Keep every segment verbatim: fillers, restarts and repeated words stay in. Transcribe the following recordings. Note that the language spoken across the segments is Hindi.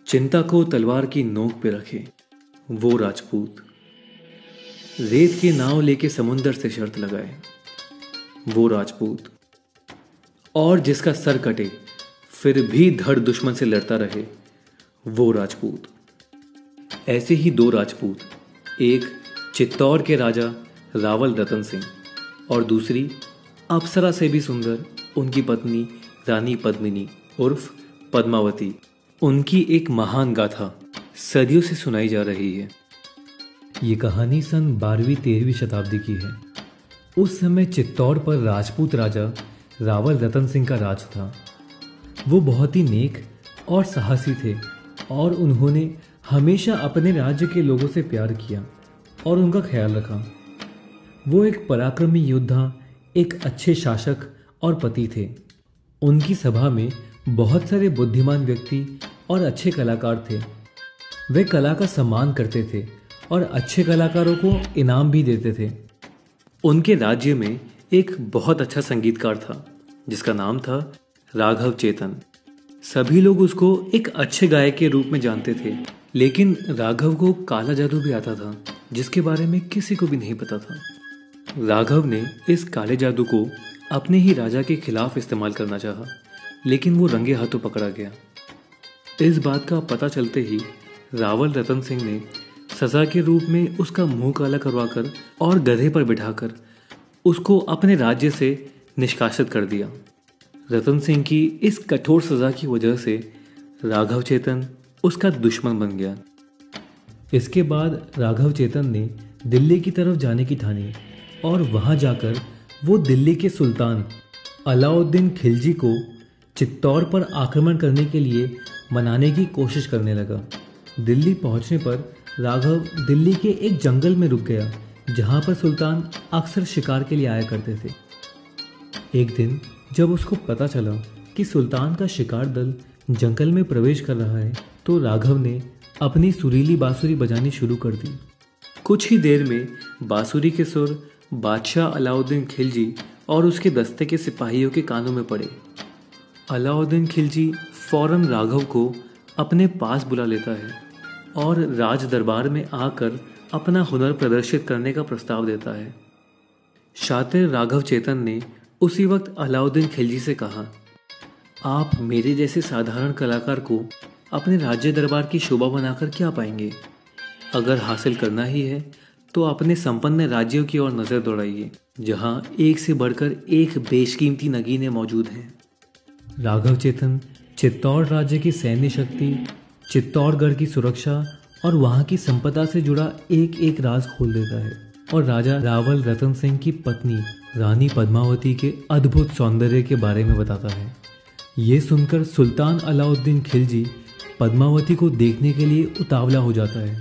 चिंता को तलवार की नोक पे रखे वो राजपूत, रेत की नाव लेके समुंदर से शर्त लगाए वो राजपूत, और जिसका सर कटे फिर भी धड़ दुश्मन से लड़ता रहे वो राजपूत। ऐसे ही दो राजपूत, एक चित्तौड़ के राजा रावल रतन सिंह और दूसरी अप्सरा से भी सुंदर उनकी पत्नी रानी पद्मिनी उर्फ पद्मावती। उनकी एक महान गाथा सदियों से सुनाई जा रही है। ये कहानी सन बारहवीं तेरहवीं शताब्दी की है। उस समय चित्तौड़ पर राजपूत राजा रावल रतन सिंह का राज था। वो बहुत ही नेक और साहसी थे और उन्होंने हमेशा अपने राज्य के लोगों से प्यार किया और उनका ख्याल रखा। वो एक पराक्रमी योद्धा, एक अच्छे शासक और पति थे। उनकी सभा में बहुत सारे बुद्धिमान व्यक्ति और अच्छे कलाकार थे। वे कला का सम्मान करते थे और अच्छे कलाकारों को इनाम भी देते थे। उनके राज्य में एक बहुत अच्छा संगीतकार था जिसका नाम था राघव चेतन। सभी लोग उसको एक अच्छे गायक के रूप में जानते थे, लेकिन राघव को काला जादू भी आता था जिसके बारे में किसी को भी नहीं पता था। राघव ने इस काले जादू को अपने ही राजा के खिलाफ इस्तेमाल करना चाहा, लेकिन वो रंगे हाथों पकड़ा गया। इस बात का पता चलते ही रावल रतन सिंह ने सजा के रूप में उसका मुंह काला करवाकर और गधे पर बिठाकर उसको अपने राज्य से निष्कासित कर दिया। रतन सिंह की इस कठोर सजा की वजह से राघव चेतन उसका दुश्मन बन गया। इसके बाद राघव चेतन ने दिल्ली की तरफ जाने की ठानी और वहां जाकर वो दिल्ली के सुल्तान अलाउद्दीन खिलजी को चित्तौड़ पर आक्रमण करने के लिए मनाने की कोशिश करने लगा। दिल्ली पहुंचने पर राघव दिल्ली के एक जंगल में रुक गया जहां पर सुल्तान अक्सर शिकार के लिए आया करते थे। एक दिन जब उसको पता चला कि सुल्तान का शिकार दल जंगल में प्रवेश कर रहा है तो राघव ने अपनी सुरीली बांसुरी बजानी शुरू कर दी। कुछ ही देर में बांसुरी के सुर बादशाह अलाउद्दीन खिलजी और उसके दस्ते के सिपाहियों के कानों में पड़े। अलाउद्दीन खिलजी फौरन राघव को अपने पास बुला लेता है और राज दरबार में आकर अपना हुनर प्रदर्शित करने का प्रस्ताव देता है। शातिर राघव चेतन ने उसी वक्त अलाउद्दीन खिलजी से कहा, आप मेरे जैसे साधारण कलाकार को अपने राज्य दरबार की शोभा बनाकर क्या पाएंगे? अगर हासिल करना ही है तो अपने संपन्न राज्यों की ओर नजर दौड़ाइए जहां एक से बढ़कर एक बेशकीमती नगीने मौजूद हैं। राघव चेतन चित्तौड़ राज्य की सैन्य शक्ति, चित्तौड़गढ़ की सुरक्षा और वहां की संपदा से जुड़ा एक एक राज खोल देता है और राजा रावल रतन सिंह की पत्नी रानी पद्मावती के अद्भुत सौंदर्य के बारे में बताता है। ये सुनकर सुल्तान अलाउद्दीन खिलजी पद्मावती को देखने के लिए उतावला हो जाता है।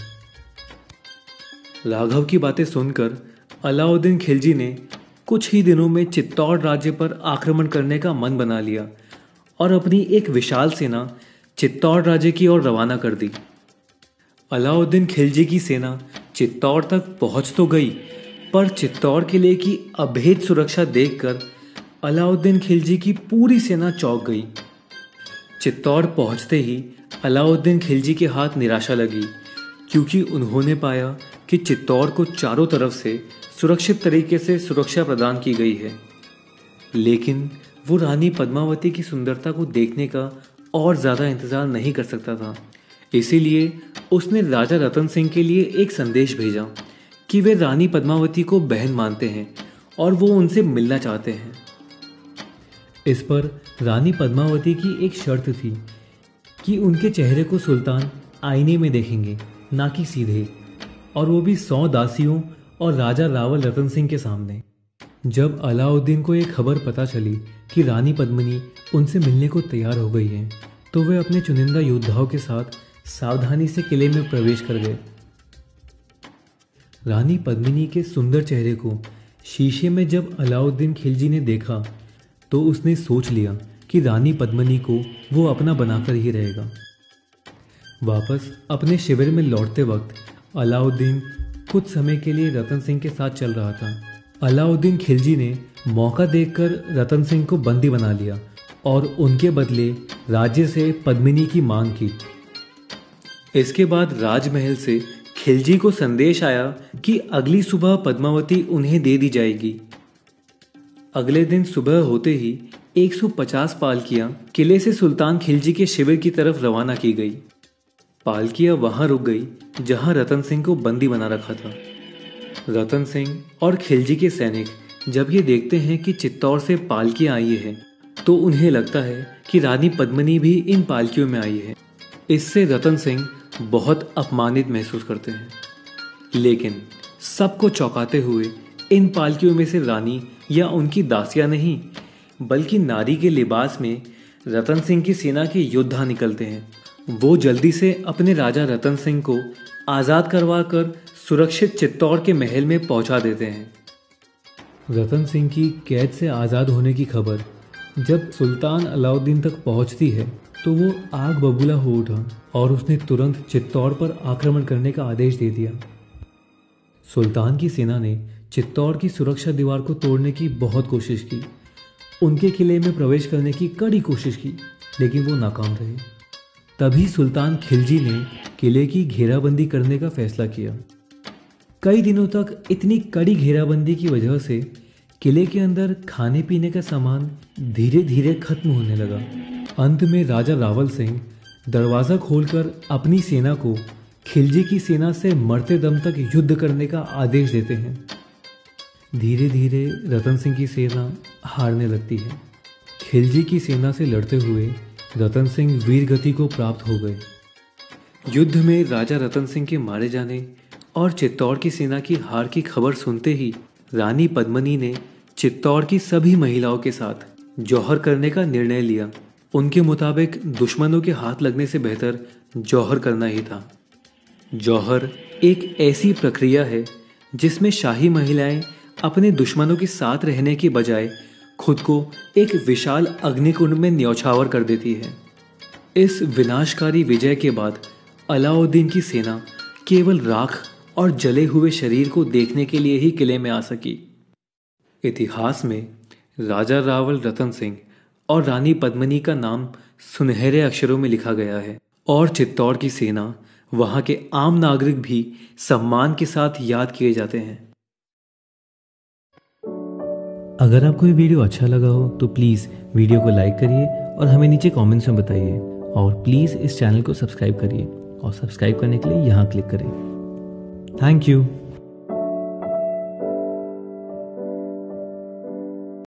राघव की बातें सुनकर अलाउद्दीन खिलजी ने कुछ ही दिनों में चित्तौड़ राज्य पर आक्रमण करने का मन बना लिया और अपनी एक विशाल सेना चित्तौड़ राज्य की ओर रवाना कर दी। अलाउद्दीन खिलजी की सेना चित्तौड़ तक पहुंच तो गई, पर चित्तौड़ किले की अभेद सुरक्षा देखकर अलाउद्दीन खिलजी की पूरी सेना चौंक गई। चित्तौड़ पहुंचते ही अलाउद्दीन खिलजी के हाथ निराशा लगी, क्योंकि उन्होंने पाया कि चित्तौड़ को चारों तरफ से सुरक्षित तरीके से सुरक्षा प्रदान की गई है, लेकिन वो रानी पद्मावती की सुंदरता को देखने का और ज़्यादा इंतज़ार नहीं कर सकता था। इसीलिए उसने राजा रतन सिंह के लिए एक संदेश भेजा कि वे रानी पद्मावती को बहन मानते हैं और वो उनसे मिलना चाहते हैं। इस पर रानी पद्मावती की एक शर्त थी कि उनके चेहरे को सुल्तान आईने में देखेंगे, ना कि सीधे, और वो भी सौ दासियों और राजा रावल रतन सिंह के सामने। जब अलाउद्दीन को एक खबर पता चली कि रानी पद्मिनी उनसे मिलने को तैयार हो गई है, तो वे अपने चुनिंदा योद्धाओं के साथ सावधानी से किले में प्रवेश कर गए। रानी पद्मिनी के सुंदर चेहरे को शीशे में जब अलाउद्दीन खिलजी ने देखा तो उसने सोच लिया कि रानी पद्मिनी को वो अपना बनाकर ही रहेगा। वापस अपने शिविर में लौटते वक्त अलाउद्दीन कुछ समय के लिए रतन सिंह के साथ चल रहा था। अलाउद्दीन खिलजी ने मौका देखकर रतन सिंह को बंदी बना लिया और उनके बदले राज्य से पद्मिनी की मांग की। इसके बाद राजमहल से खिलजी को संदेश आया कि अगली सुबह पद्मावती उन्हें दे दी जाएगी। अगले दिन सुबह होते ही एक सौ पचास पालकियां किले से सुल्तान खिलजी के शिविर की तरफ रवाना की गई। पालकियां वहां रुक गई जहां रतन सिंह को बंदी बना रखा था। रतन सिंह और खिलजी के सैनिक जब ये देखते हैं कि चित्तौड़ से पालकियां आई है तो उन्हें लगता है कि रानी पद्मिनी भी इन पालकियों में आई है। इससे रतन सिंह बहुत अपमानित महसूस करते हैं, लेकिन सबको चौंकाते हुए इन पालकियों में से रानी या उनकी दासियां नहीं बल्कि नारी के लिबास में रतन सिंह की सेना के योद्धा निकलते हैं। वो जल्दी से अपने राजा रतन सिंह को आज़ाद करवा कर सुरक्षित चित्तौड़ के महल में पहुंचा देते हैं। रतन सिंह की कैद से आज़ाद होने की खबर जब सुल्तान अलाउद्दीन तक पहुंचती है तो वो आग बबूला हो उठा और उसने तुरंत चित्तौड़ पर आक्रमण करने का आदेश दे दिया। सुल्तान की सेना ने चित्तौड़ की सुरक्षा दीवार को तोड़ने की बहुत कोशिश की, उनके किले में प्रवेश करने की कड़ी कोशिश की, लेकिन वो नाकाम रहे। तभी सुल्तान खिलजी ने किले की घेराबंदी करने का फैसला किया। कई दिनों तक इतनी कड़ी घेराबंदी की वजह से किले के अंदर खाने पीने का सामान धीरे धीरे खत्म होने लगा। अंत में राजा रावल सिंह दरवाज़ा खोलकर अपनी सेना को खिलजी की सेना से मरते दम तक युद्ध करने का आदेश देते हैं। धीरे धीरे रतन सिंह की सेना हारने लगती है। खिलजी की सेना से लड़ते हुए रतन सिंह वीर गति को प्राप्त हो गए। युद्ध में राजा रतन सिंह के मारे जाने और चित्तौड़ की सेना की हार की खबर सुनते ही रानी पद्मिनी ने चित्तौड़ की सभी महिलाओं के साथ जौहर करने का निर्णय लिया। उनके मुताबिक दुश्मनों के हाथ लगने से बेहतर जौहर करना ही था। जौहर एक ऐसी प्रक्रिया है जिसमें शाही महिलाएं अपने दुश्मनों के साथ रहने की बजाय खुद को एक विशाल अग्निकुंड में न्यौछावर कर देती है। इस विनाशकारी विजय के बाद अलाउद्दीन की सेना केवल राख और जले हुए शरीर को देखने के लिए ही किले में आ सकी। इतिहास में राजा रावल रतन सिंह और रानी पद्मिनी का नाम सुनहरे अक्षरों में लिखा गया है और चित्तौड़ की सेना, वहां के आम नागरिक भी सम्मान के साथ याद किए जाते हैं। अगर आपको ये वीडियो अच्छा लगा हो तो प्लीज़ वीडियो को लाइक करिए और हमें नीचे कमेंट्स में बताइए, और प्लीज़ इस चैनल को सब्सक्राइब करिए और सब्सक्राइब करने के लिए यहाँ क्लिक करें। Thank you.